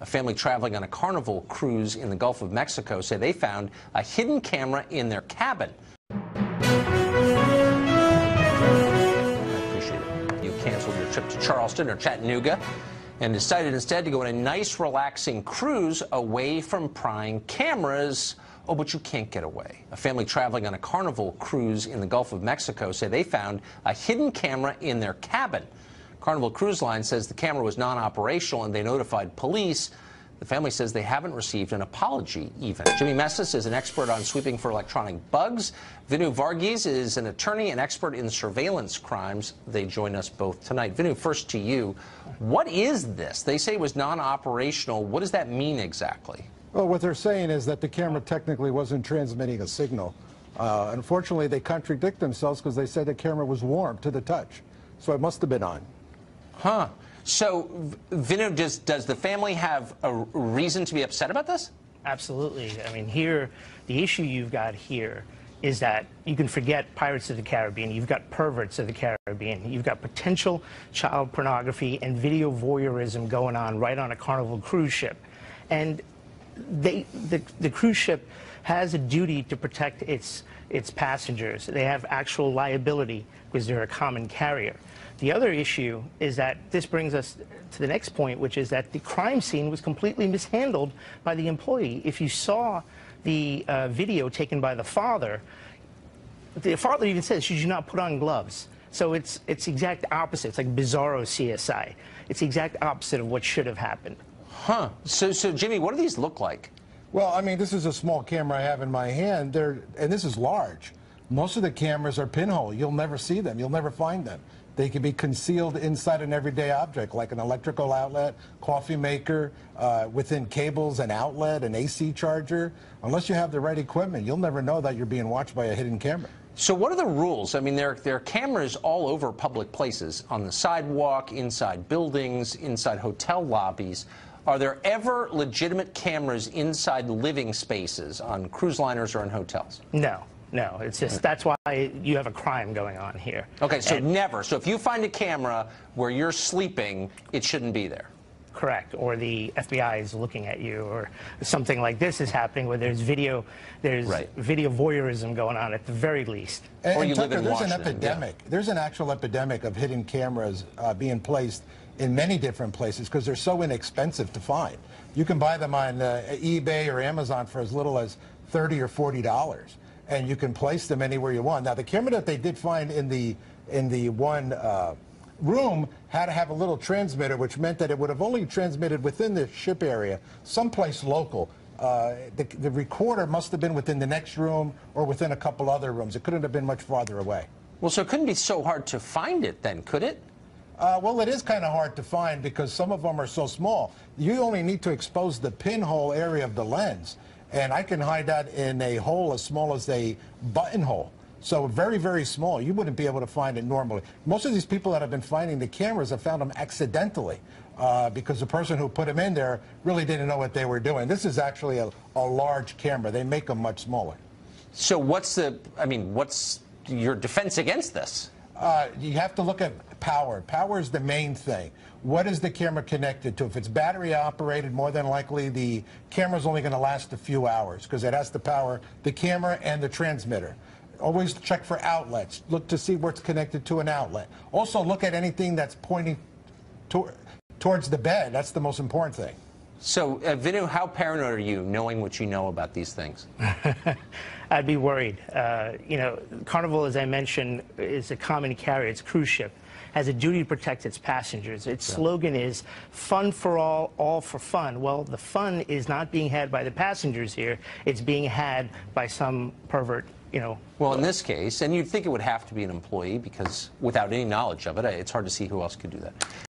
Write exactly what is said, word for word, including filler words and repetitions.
family traveling on a Carnival cruise in the Gulf of Mexico say they found a hidden camera in their cabin. I appreciate it. You canceled your trip to Charleston or Chattanooga and decided instead to go on a nice, relaxing cruise away from prying cameras. Oh, but you can't get away. A family traveling on a Carnival cruise in the Gulf of Mexico say they found a hidden camera in their cabin. Carnival Cruise Line says the camera was non-operational and they notified police. The family says they haven't received an apology even. Jimmy Messis is an expert on sweeping for electronic bugs. Vinu Varghese is an attorney and expert in surveillance crimes. They join us both tonight. Vinu, first to you. What is this? They say it was non-operational. What does that mean exactly? Well, what they're saying is that the camera technically wasn't transmitting a signal. Uh, unfortunately, they contradict themselves because they said the camera was warm to the touch. So it must have been on. Huh. So, Vinu, does, does the family have a reason to be upset about this? Absolutely. I mean, here, the issue you've got here is that you can forget Pirates of the Caribbean. You've got perverts of the Caribbean. You've got potential child pornography and video voyeurism going on right on a Carnival cruise ship. And they, the, the cruise ship has a duty to protect its, its passengers. They have actual liability because they're a common carrier. The other issue is that this brings us to the next point, which is that the crime scene was completely mishandled by the employee. If you saw the uh, video taken by the father, the father even says, should you not put on gloves? So it's, it's the exact opposite. It's like bizarro C S I. It's the exact opposite of what should have happened. Huh. So, so Jimmy, what do these look like? Well, I mean, this is a small camera I have in my hand, They're, and this is large. Most of the cameras are pinhole. You'll never see them. You'll never find them. They can be concealed inside an everyday object, like an electrical outlet, coffee maker, uh, within cables, an outlet, an A C charger. Unless you have the right equipment, you'll never know that you're being watched by a hidden camera. So what are the rules? I mean, there, there are cameras all over public places, on the sidewalk, inside buildings, inside hotel lobbies. Are there ever legitimate cameras inside living spaces on cruise liners or in hotels? No. No, it's just, that's why you have a crime going on here. Okay, so and never. So if you find a camera where you're sleeping, it shouldn't be there. Correct. Or the F B I is looking at you, or something like this is happening where there's video, there's right. video voyeurism going on at the very least. And, or you and Tucker, live in there's Washington. an epidemic. Yeah. There's an actual epidemic of hidden cameras uh, being placed in many different places because they're so inexpensive to find. You can buy them on uh, eBay or Amazon for as little as thirty or forty dollars. And you can place them anywhere you want. Now, the camera that they did find in the in the one uh, room had to have a little transmitter, which meant that it would have only transmitted within the ship area, someplace local. Uh, the, the recorder must have been within the next room or within a couple other rooms. It couldn't have been much farther away. Well, so it couldn't be so hard to find it then, could it? Uh, well, it is kind of hard to find because some of them are so small. You only need to expose the pinhole area of the lens. And I can hide that in a hole as small as a buttonhole. So very, very small. You wouldn't be able to find it normally. Most of these people that have been finding the cameras have found them accidentally uh, because the person who put them in there really didn't know what they were doing. This is actually a, a large camera. They make them much smaller. So what's the, I mean, what's your defense against this? Uh, you have to look at power. Power is the main thing. What is the camera connected to? If it's battery operated, more than likely the camera's only going to last a few hours because it has to power the camera and the transmitter. Always check for outlets. Look to see where it's connected to an outlet. Also look at anything that's pointing to towards the bed. That's the most important thing. So, uh, Vinu, how paranoid are you knowing what you know about these things? I'd be worried. Uh, you know, Carnival, as I mentioned, is a common carrier. It's a cruise ship. Has a duty to protect its passengers. Its yeah. slogan is fun for all, all for fun. Well, the fun is not being had by the passengers here. It's being had by some pervert, you know. Well, in this case, and you'd think it would have to be an employee because without any knowledge of it, it's hard to see who else could do that.